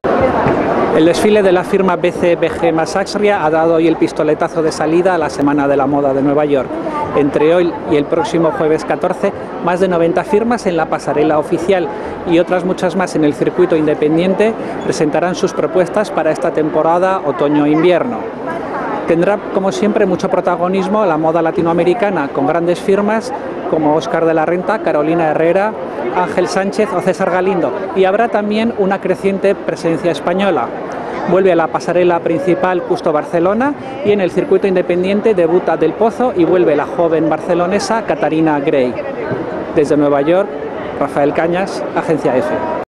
El desfile de la firma BCBG Masaxria ha dado hoy el pistoletazo de salida a la Semana de la Moda de Nueva York. Entre hoy y el próximo jueves 14, más de 90 firmas en la pasarela oficial y otras muchas más en el circuito independiente presentarán sus propuestas para esta temporada otoño-invierno. Tendrá, como siempre, mucho protagonismo la moda latinoamericana, con grandes firmas como Óscar de la Renta, Carolina Herrera, Ángel Sánchez o César Galindo, y habrá también una creciente presencia española. Vuelve a la pasarela principal Custo Barcelona y en el circuito independiente debuta Del Pozo y vuelve la joven barcelonesa Catarina Gray. Desde Nueva York, Rafael Cañas, Agencia EFE.